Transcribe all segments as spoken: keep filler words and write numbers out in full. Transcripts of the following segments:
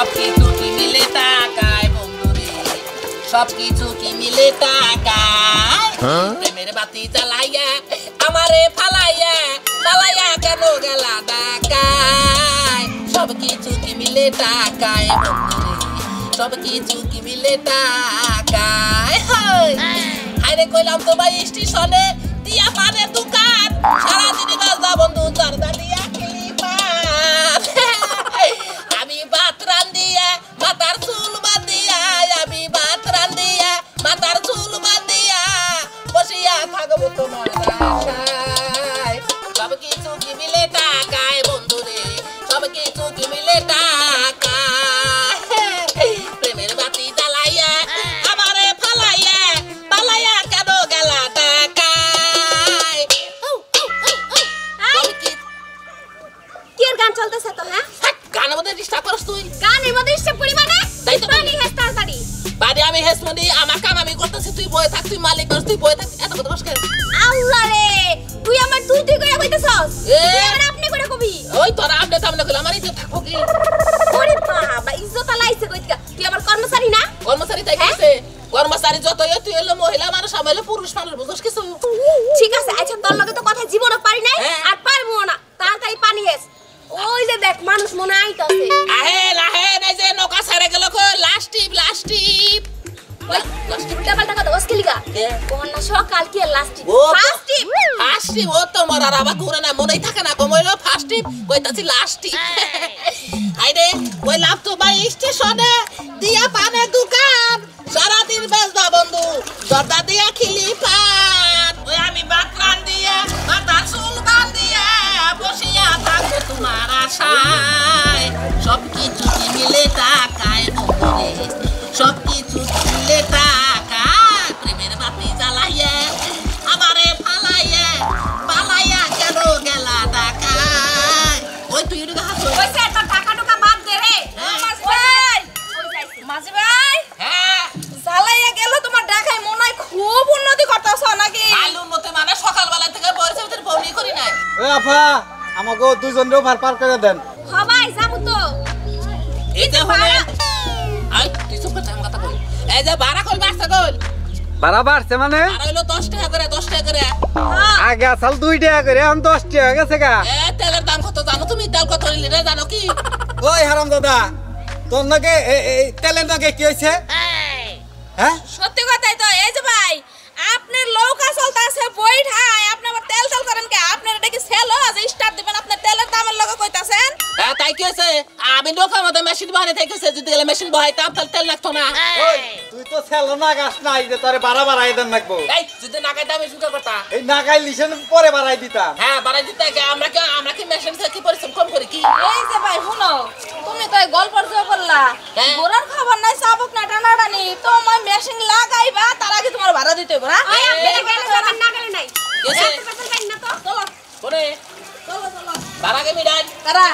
সবকিছু কি মিলে টাকায় বন্ধুরে সবকিছু কি মিলে টাকায় প্রেমের বাতি জ্বালাইয়া আমারে ফালাইয়া ফালাইয়া কেন গেলা ঢাকায় সবকিছু কি মিলে টাকায় বন্ধুরে সবকিছু কি মিলে টাকায় হায়রে কইলাম তো ভাই স্টেশনে দিয়া পানের দোকান সারাদিন বাজা বন্ধু দরজা দিয়া খিলিপান আমি ভাত রান্ধিয়া মাথার চুল বাঁধিয়া আমি ভাত রান্ধিয়া মাথার চুল বাঁধিয়া বসিয়া থাকবো তোমার আশায় সবকিছু কি মিলে টাকায় বন্ধুরে সবকিছু কি মিলে টাকায় প্রেমের বাতি জ্বালাইয়া আমারে ফালাইয়া পালাইয়া কেন গেলা ঢাকায় কি এর গান চলতেছে তো হ্যাঁ গানের মধ্যে ডিস্টার্ব করছ তুই গানের মধ্যে ডিস্টার্ব করি মানে তাই তো পানি হেস তাড়াতাড়ি বাড়ি আমি হেস মানে আমার কাম আমি করতেছি তুই বয়ে থাক তুই মালিক বস তুই বয়ে থাক এত কথা বস কেন আল্লাহ রে তুই আমার তুই তুই করে কইতেছস এ তুই আমার আপনি করে কবি ওই তোরা আপনি তামনে কইলা আমার ইজ্জত থাকবো কি ওরে বাবা ইজ্জত লাইছে কইতিকা তুই আমার কর্মচারী না কর্মচারী তাই কইছে কর্মচারী যতই তুই হলো মহিলা মানুষ আমি হলো পুরুষ মানুষ বুঝছ কিছু ঠিক আছে আচ্ছা তোর লগে তো কথা জীবনও পারি নাই আর পারবো না তাড়াতাড়ি পানি হেস ওই যে দেখ মানুষ মনে আইতাছে আহে আহে নাই যে নৌকা ছাড়ে গেল কো লাস্ট টিপ লাস্ট টিপ ওই লাস্ট টিপ ডাবল টাকা দশ কিলিগা কোন না সকাল কি লাস্ট টিপ ও ফার্স্ট টিপ ফার্স্ট টিপ ও তো মরার আবার ঘুরে না মনেই থাকে না কমইলো ফার্স্ট টিপ কইতাছি লাস্ট টিপ হাইরে ওই লাভ তো ভাই স্টেশনে দিয়া পানের দোকান সারা দিন বেজবা বন্ধু দরজা দিয়া খিলি পান ওই আমি ভাত রান্ধিয়া মাথার চুল বাঁধিয়া বসিয়া থাকবো তোমার আশায় সবকিছু কি মিলে টাকায় বন্ধুরে সবকিছু কি মিলে টাকায় প্রেমের বাতি জ্বালাইয়া আমারে ফালাইয়া পালাইয়া কেন গেলা ঢাকায় ওই তুই এদিকে হাসো ওই স্যার তোর টাকা টাকা বাদ দে রে মাঝি ভাই মাঝি ভাই হ্যাঁ জ্বালাইয়া গেল তোমার ঢাকায় মনে হয় খুব উন্নতি করতেছ নাকি আলু মতে মানে সকালবেলা থেকে বয়সে ভিতরে বউনি করি নাই এ আপা আমাকে দুইজনরে ভার পার করে দেন সবাই যাবো তো এই যে হলে আই তুই সব কথা কথা কই এই যে ভাড়া কল বাসা কল ভাড়া বাড়ছে মানে আর হইলো দশ টাকা করে দশ টাকা করে আগে আসল দুই টাকা করে এখন দশ টাকা গেছে গা এ তেলের দাম কত জানো তুমি তেল কত লিটার জানো কি ওই হারাম দাদা তোর নাকি এই তেলের নাকি কি হয়েছে হ্যাঁ সত্যি কথাই তো এই যে ভাই আপনার নৌকা চলতেছে বইঠায় আপনি আবার তেল তেল করেন কে আপনার এটা কি সেল আছে স্টার্ট দিবেন আপনার তেলের দামের লগে কইতাছেন হ্যাঁ তাই কি হয়েছে আমি নৌকার মধ্যে মেশিন বহানে থাকেছে যদি গেলে মেশিন বহাইতাম তাহলে তেল লাগতো না ওই তুই তো ছেলে না গাছ নাই যে তোরে বাড়া বাড়াই দেন লাগবো এই যদি না খাইতাম আমি শুরু করতাম এই না গাইলিছেন পরে বাড়াই দিতাম হ্যাঁ বাড়াই দিতে আগে আমরা কি আমরা কি মেশিন থেকে কি পরিশ্রম কম করি কি এই যে ভাই শুনো তুমি তো এই গল্পর জয় করলা হ্যাঁ। গোরার খবর নাই চাবুক না টানাটানি তোমার মেশিন লাগাইবা তার আগে তোমার ভাড়া দিতে হবে না না গেলে নাই এসে না তো চলো পরে চলো চলো বাড়া কে মিডান তারা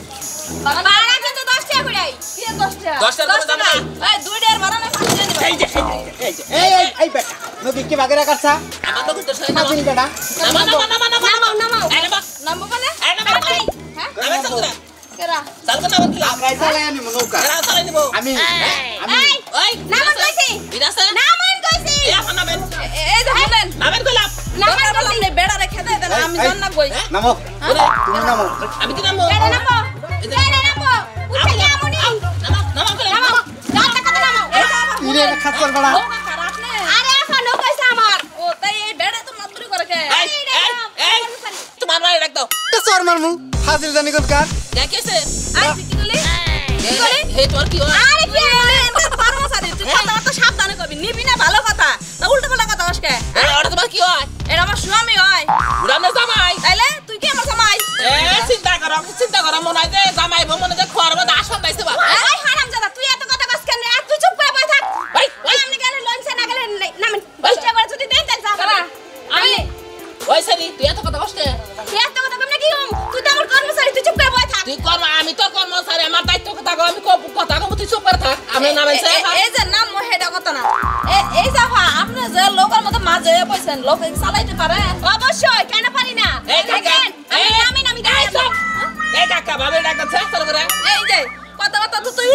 ভাড়া কিন্তু দশ টাকা করে কি দশ টাকা দশ টাকা করে দাম না এই দুই টাকার ভাড়া না পাঁচ টাকা এই যে এই যে এই এই এই বেটা নবী কি বাগেরা কাটছা আমার লোক তো সই না মাঝিন বেটা নামা নামা নামা নামা নামাও নামাও এই নামা নামবো মানে এই নামা হ্যাঁ নামা চলরা কেরা চালকো নামা কি আগাই চালাই আনি নৌকা এরা চালাই নিব আমি আমি এই ওই নামান কইছি বিরাসে নামান কইছি এই আপন নামেন এই যে শুনেন নামেন কইলাম নামান বললাম নে বেড়া রেখে দেন আমি জান না কই নামো তুমি নামো আমি কি নামবো বেড়া নামো বেড়া নামো উঠে যা আমনি নামা নামা কইলাম নামো দশ টাকা তো নামো এই যে আবার ইরে খাচ্ছর বেড়া খারাপ নে আরে এখন ও কইছে আমার ও তাই এই বেড়া তো মাতুরি করে কে এই এই এই তোমার মারে ডাক দাও তো সর মারমু ফাজিল জানি কত কার দেখেছে আই কি বলি কি করে হে তোর কি হয় আরে কি বলে এটা কর্মচারী তুই কথা তো সাবধানে কবি নিবি না ভালো কথা তা উল্টো পাল্টা কথা বসকে এই ওটা তোমার কি হয় এটা আমার স্বামী হয় উড়ামে জামাই তাইলে তুই কি আমার জামাই এ চিন্তা করো চিন্তা করো মনে হয় যে জামাই বউ মনে যে খোয়ার মধ্যে আসন পাইছে বা এই হারামজাদা তুই এত কথা কস কেন আর তুই চুপ করে বসে থাক ভাই ওই আপনি গেলে লঞ্চে না গেলে নামেন বসে করে যদি দেন তাহলে যাবা আমি ওই সারি তুই এত কথা বসতে তুই এত কথা কেমনে কি হম তুই তো আমার কর্মচারী তুই চুপ করে বসে থাক তুই কর্ম আমি তো কর্মচারী আমার দায়িত্ব কথা কও আমি কথা কও তুই চুপ করে থাক আমি নামেন সে এই যে নাম মহেটা কথা না এই জাফা আপনি যে লোকের মতো মাঝে বসেন লোক চালাইতে পারে অবশ্যই কেন পারি না এই দেখেন আমি নামি নামি এই কাকা ভাবে ডাকতে চেষ্টা করে এই যে কথা কথা তো তুই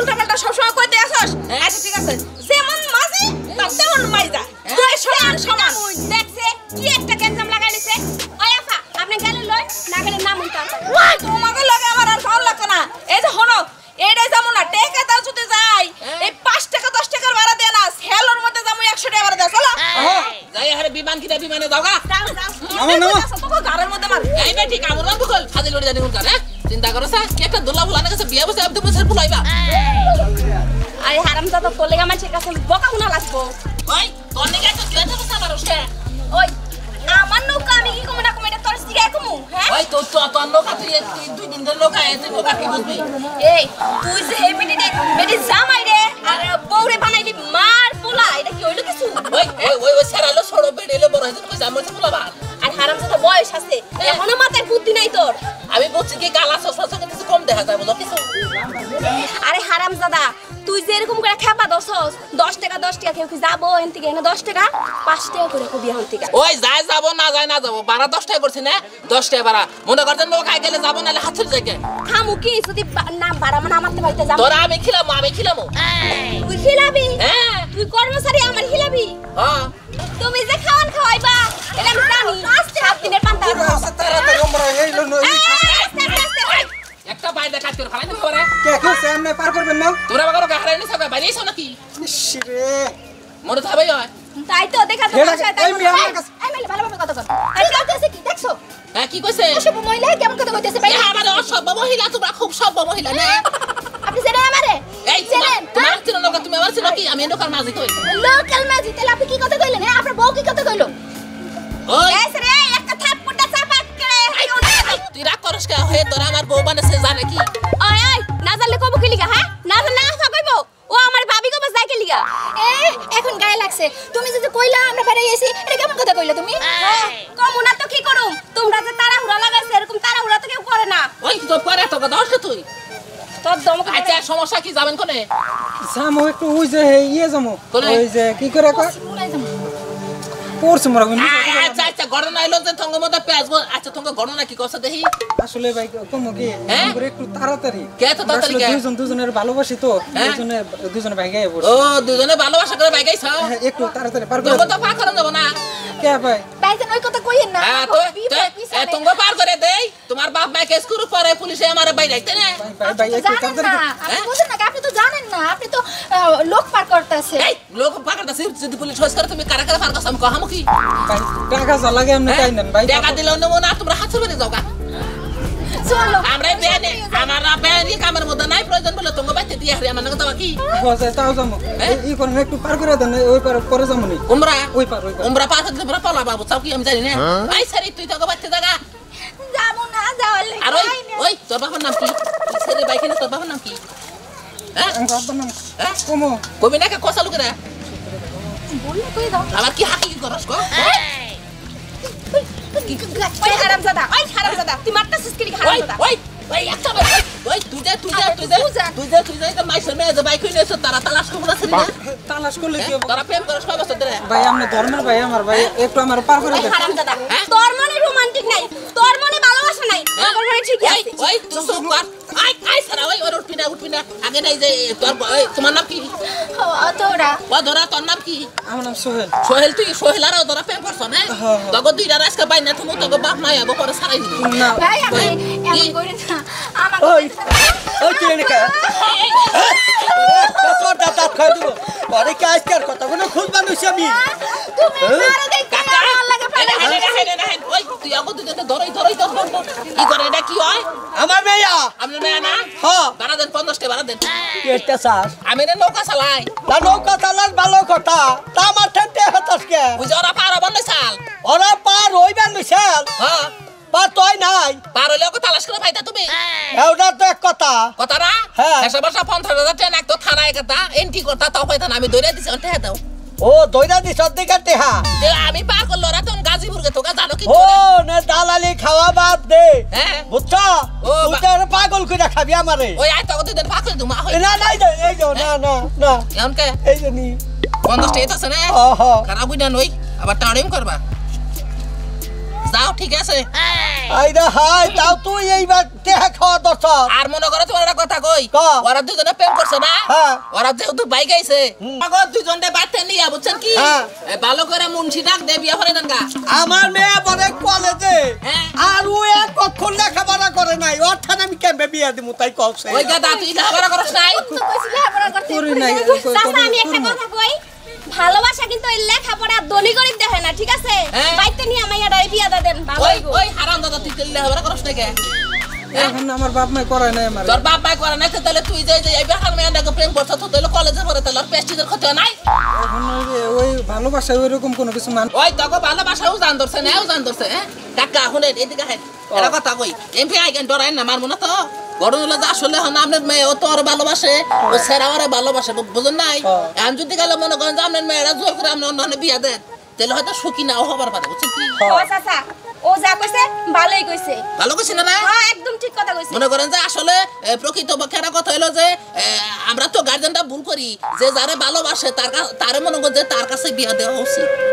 উল্টাপাল্টা সবসময় কইতে আসস আচ্ছা ঠিক আছে যেমন মাঝি তেমন মাইজা তুই সমান সমান দেখছে কি একটা গেঞ্জাম লাগাই নিছে ওই আপা আপনি গেলে লই না গেলে নাম উল্টা তোমাকে লাগে আমার আর ভালো লাগে না এই যে হনো এইটাই যাবো না টাকা তার যদি যাই এই পাঁচ টাকা দশ টাকার ভাড়া দেয় না সেলোর মধ্যে যাবো একশো টাকা ভাড়া দেয় চলো যাই আরে বিমান কিনা বিমানে যাও গা নামো নামো তোকে ঘরের মধ্যে মার এই বে ঠিক আমার বন্ধু কল ফাজিল লড়ি জানি কোন করে চিন্তা করো স্যার কি একটা দুলা বুলানে কাছে বিয়া বসে আবদু বসে ফুলাইবা আরে হারামজাদা তোলে আমার ঠিক আছে বকা গুনা লাগবো ওই তোর নিকে তো কি আছে বসে আমার ওসে ওই আমার নৌকা আমি কি কমে না কমে এটা তোর সিগাই কমু হ্যাঁ ওই তো তো তোর নৌকা তুই দুই দিন ধরে নৌকা এসে নৌকা কি বুঝবি এই তুই যে হে মিটি দে মিটি জামাই রে আর বউরে বানাইলি মার পোলা এটা কি হইলো কিছু ওই ওই ওই ওই সারালো ছড়ো বেড়েলো বড় হইছে কই জামর ফুলা বা আর হারামজাদা বয়স আছে এখনো মাথায় বুদ্ধি নাই তোর আমি বুঝছি কি গালা সসা সসা কিছু কম দেখা যায় বুঝো কিছু আরে হারামজাদা তুই যে এরকম করে খেপা দছস দশ টাকা দশ টাকা কেউ কি যাবো এন থেকে এনে দশ টাকা পাঁচ টাকা করে কবি হন থেকে ওই যায় যাবো না যায় না যাবো বারা দশ টাকা করছি না দশ টাকা বারা মনে করছেন নৌকায় গেলে যাবো নাহলে হাত ছুটে যায় খামু কি যদি নাম বাড়া মানে আমার তো বাড়িতে যাবো তোরা আমি খিলাম আমি খিলাম তুই খিলাবি হ্যাঁ তুই কর্মচারী আমার খিলাবি হ্যাঁ তুমি যে খাওয়ান খাওয়াইবা এটা আমি জানি সাত দিনের পান্তা তাড়াতাড়ি আমরা এই লো একটা বাইরে কাজ করে ফেলাই দিতে পারে কে কে সামনে পার করবেন না তোরা বাগারো গাহরাই নি সবাই বাইরে এসো নাকি শিরে মনে থাকবে হয় তাই তো দেখা তো হেডা, বাসায় এই মেয়ে আমার কাছে- এই মেলে ভালোভাবে কথা কর এই কাছে কি দেখছো হ্যাঁ কি কইছে সব মহিলা কেমন কথা কইতেছে ভাই আমার অসভ্য মহিলা তোমরা খুব সভ্য মহিলা না আপনি জেনে আমারে এই ছেলেন তোমার চিনো নৌকা তুমি আমার চিনো কি আমি নৌকার মাঝি কই লোকাল মাঝি তাহলে আপনি কি কথা কইলেন হ্যাঁ আপনার বউ কি কথা কইলো ওই এস রে একটা থাপ্পড়টা চাপাক করে তুই রাগ করস কে হে তোরা আমার বউ বানাছে জানে কি ওই ওই না জানলে কব কি লিগা হ্যাঁ না জানলে আফা কইবো ও আমার ভাবি কব যাই কি লিগা এ এখন গায়ে লাগছে তুমি যদি কইলা আমরা বেড়াই এসি এটা কেমন কথা কইলা তুমি কমু না তো কি করুম তোমরা যে তাড়াহুড়া লাগাইছে এরকম তাড়াহুড়া তো কেউ করে না ওই তো পরে তো কথা হচ্ছে তুই তোর দমক আচ্ছা সমস্যা কি যাবেন কোনে জামো একটু ওই যে ইয়ে জামো কোনে? ওই যে কি করে কয় পড়ছ মরা গুনি আচ্ছা আচ্ছা ঘটনা এলো যে থঙ্গ মধ্যে পেঁয়াজ গো- আচ্ছা থঙ্গ ঘটনা কি করছে দেখি আসলে ভাই কম কি হ্যাঁ? আমরা একটু তাড়াতাড়ি কে এত তাড়াতাড়ি আসলে কে? দুজন দুজনের ভালোবাসি তো হ্যাঁ? দুজনে দুজনে ভাই গায়ে ও পড়ছে দুজনে ভালোবাসা করে বাইক আইছ হ্যাঁ, একটু তাড়াতাড়ি পার করে তোকে তো পার করে দেবো না কে ভাই বাইজন ওই কথা কইেন না হ্যাঁ তো তোঙ্গ পার করে দেই তোমার বাপ মা কেস করু পরে পুলিশে আমার বাইরে আইতে না ভাই ভাই ভাই একটু জানেন তাড়াতাড়ি না আপনি বুঝেন না আপনি তো জানেন না আপনি তো আহ, লোক পার করতেছে এই লোক পাকাটা সিপ যদি পুলিশ হইস করে তুমি কারা কারা পার করছাম কহামু কি ভাই টাকা যা লাগে আপনি চাই নেন ভাই টাকা দিলেও নেবো না তোমরা হাত ছুড়ে যাও গা চলো আমরা বেনে আমার বেনে কামের মধ্যে নাই প্রয়োজন বলে তোমার বাইতে দিয়ে হারি আমার নাকি কি বসে তাও যাবো হ্যাঁ? এই কোন একটু পার করে দেন ওই পার পরে যাবো নি উমরা ওই পার ওই পার উমরা পার করতে তোমরা পলা বাবু চাও কি আমি জানি না আই সারি তুই তো বাইতে জায়গা যাবো না যাওয়ার আর ওই ওই তোর বাবার নাম কি ছেলে বাইকে তোর বাবার নাম কি হ্যাঁ আমি বাবা নাম হ্যাঁ কমো কবি না কে কষা লুকে বললে কই দাও আবার কি হাকি করস গো ওই হারামজাদা ওই হারামজাদা তুই মারতাছিস কি ওই হারামজাদা ওই ওই একটা ওই ওই তুই যা তুই যা তুই যা তুই যা তুই যা এটা মাইসের মেয়ে যে বাইক হইনেছ তারা তালাশ করব না ছেলে তালাশ করলে কি হবে তারা প্রেম করস কয় বছর ধরে ভাই আপনি ধর্মের ভাই আমার ভাই একটু আমার পার করে ওই দেন হারামজাদা হ্যাঁ? তোর মনে রোমান্টিক নাই তোর মনে ভালোবাসা নাই আমার মনে ঠিকই ওই আছে ওই তুই সব কর আই আই সারা ওই ওর উঠবি না উঠবি না আগে নাই যে তোর ওই তোমার নাম কি ও তোরা ও ধরা তোর নাম কি আমার নাম সোহেল সোহেল তুই সোহেল আর ধরা প্রেম করছ না হ্যাঁ। তগো দুইটা রাস্কা বাইনা তুমি তগো বাপ নাই আবো পরে সারাই দিবি না ভাই আমি ওই, এমন কি? করি না আমার ওই ওই তুই এদিকে তোর দাঁত দাঁত খাই দিব পরে কি আজকের কথা কোনো খুঁজ মানুষ আমি তুমি মারা দেখতে কাকা আমার লাগে এনে এনে এনে এনে ওই তুই আগো তুই যেতে ধরই ধরই ধর কি করে এটা কি হয় আমার মেয়া আপনি না না হ্যাঁ বাড়া দেন পঞ্চাশ টাকা বাড়া দেন কেটে চাস আমি না নৌকা চালাই তা নৌকা চালাস ভালো কথা তা আমার ঠেনতে হতাস কে বুঝে ওরা পার হবার নয় চাল ওরা পার হইবেন মিশেল হ্যাঁ পার তোই নাই পার হইলে ওকে তালাশ করে পাইতা তুমি এটা তো এক কথা কথা না হ্যাঁ। একশো বছর পঞ্চাশ হাজার ট্রেন এক তো থানায় কথা এন্ট্রি করতা তাও পাইতা না আমি দৌড়ে দিছি অন্তে দাও ও দইরা দিস দিকে টেহা যে আমি পার করলো ওরা তখন গাজীপুর গে তোকে জানো কি ও না দালালি খাওয়া বাদ দে হ্যাঁ বুঝছ ও, তুই বা- তো এর পাগল করে খাবি আমারে ওই আয় তখন তুই দেন পাক করে দুমা হই না নাই দে, এই যে না না না এমন কে এই যে নি পঞ্চাশ টাকা আছে না ওহ খারাপ বুঝা নই আবার টাড়িম করবা যাও ঠিক আছে আইরা হাই তাও তুই এইবার টেহা খাওয়া দরছ আর মনে করো তোমার একটা কথা কই ক। ওরা দুজনে প্রেম করছে না হ্যাঁ। ওরা যেহেতু বাইক আইছে আগর দুজনে বাড়তে নিয়ে বুঝছেন কি হ্যাঁ। এ, ভালো করে মুন্সি ডাক দে বিয়া করে দেন গা আমার মেয়ে বলে কলেজে হ্যাঁ। আর ও এক কখন লেখাপড়া করে নাই ওর ঠান আমি কেমবে বিয়া দিমু তাই কওছে ওই গাদা তুই লেখাপড়া করছ নাই তো কইছিল লেখাপড়া করতে করি নাই, চাচা আমি একটা কথা কই ভালোবাসা কিন্তু এই লেখাপড়া দনি গরিব দেখে না ঠিক আছে হ্যাঁ। বাইতে নিয়ে মাইয়াটা বিয়া দা দেন ভালো ওই হইবো ওই হারাম দাদা তুই তো লেখাপড়া করছ না কে এখন আমার বাপ মাই করায় নাই আমার তোর বাপ ভাই করে নাই তো তাহলে তুই যাই যাই বেকার মেয়েটাকে প্রেম করছ তো তাহলে কলেজে পড়ে তাহলে পেস্টিজের ক্ষতি হয় নাই এখন ওই যে ওই ভালোবাসা ওইরকম কোনো কিছু মান ওই তোকে ভালোবাসাও জান ধরছে নাও জান ধরছে হ্যাঁ কাকা শুনে এদিকে হেড এটা কথা কই এমপি আইকেন ডরাই না মারমু না তো বড় হলো যে আসলে হন আপনার মেয়ে ও তো আর ভালোবাসে ও সেরা ওরে ভালোবাসে বুঝুন নাই এখন যদি গেলে মনে করেন যে আপনার মেয়েরা জোর করে আপনার অন্য বিয়া দেন তাহলে হয়তো সুখী নাও হবার পারে বুঝছেন কি ও চাচা ও যা কইছে ভালোই কইছে ভালো কইছি না না হ্যাঁ একদম ঠিক কথা কইছে মনে করেন যে আসলে এ, প্রকৃত পক্ষের কথা হলো যে এ, আমরা তো গার্জেনটা ভুল করি যে যারে ভালোবাসে তার কা- তারে মনে করেন যে তার কাছে বিয়া দেওয়া উচিত